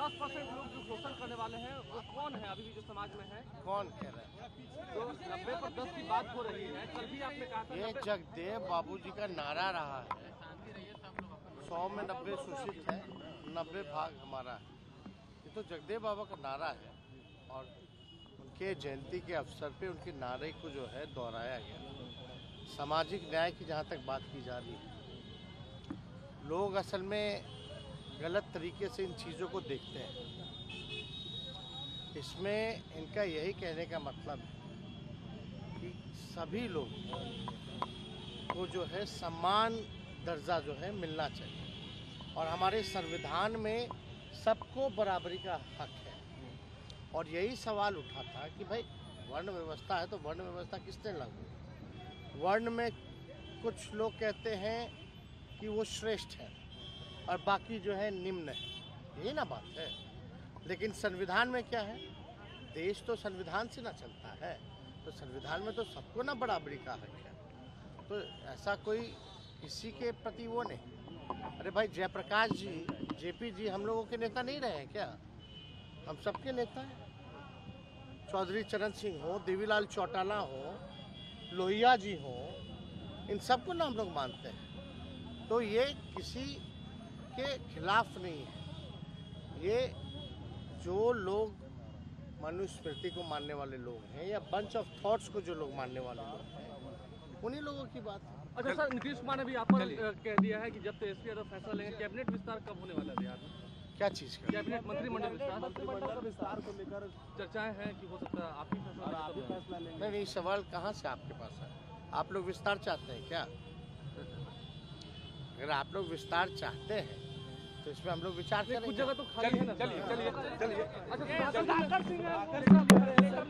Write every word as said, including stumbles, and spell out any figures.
दस परसेंट लोग जो शोषण करने वाले हैं वो कौन है अभी भी जो समाज में है? कौन कह रहा है? तो नब्बे पर दस की बात हो रही है। कल भी आपने कहा था ये जगदेव बाबूजी का नारा रहा है, सौ में नब्बे शोषित है, नब्बे भाग हमारा है। ये तो जगदेव बाबा का नारा है और उनके जयंती के अवसर पे उनके नारे को जो है दोहराया गया। सामाजिक न्याय की जहाँ तक बात की जा रही है, लोग असल में गलत तरीके से इन चीज़ों को देखते हैं। इसमें इनका यही कहने का मतलब है कि सभी लोग को जो है समान दर्जा जो है मिलना चाहिए और हमारे संविधान में सबको बराबरी का हक है। और यही सवाल उठा था कि भाई वर्ण व्यवस्था है तो वर्ण व्यवस्था किसने लागू? वर्ण में कुछ लोग कहते हैं कि वो श्रेष्ठ है और बाकी जो है निम्न है, यही ना बात है। लेकिन संविधान में क्या है? देश तो संविधान से ना चलता है, तो संविधान में तो सबको ना बराबरी का हक है। तो ऐसा कोई किसी के प्रति वो नहीं। अरे भाई जयप्रकाश जी, जेपी जी हम लोगों के नेता नहीं रहे हैं क्या? हम सबके नेता हैं। चौधरी चरण सिंह हो, देवीलाल चौटाला हो, लोहिया जी हो, इन सबको ना हम लोग मानते हैं। तो ये किसी के खिलाफ नहीं है। ये जो लोग मनुस्मृति को मानने वाले लोग हैं या बंच ऑफ थॉट्स को जो लोग मानने वाले लोग हैं, उन्हीं लोगों की बात है। अच्छा सर, नीतीश कुमार ने भी आप पर कह दिया है कि जब तेजस्वी यादव फैसला लेंगे, कैबिनेट विस्तार कब होने वाला है बिहार में? क्या चीज़ का? कैबिनेट मंत्रिमंडल विस्तार मंत्रिमंडल विस्तार को लेकर चर्चाएं हैं कि हो सकता है आप ही फैसला आप ही फैसला लेंगे। नहीं नहीं, सवाल कहाँ से आपके पास है? आप लोग विस्तार चाहते हैं क्या? अगर आप लोग विस्तार चाहते हैं तो इसमें हम लोग विचार करेंगे। कुछ जगह तो खाली है ना। चलिए चलिए चलिए अच्छा,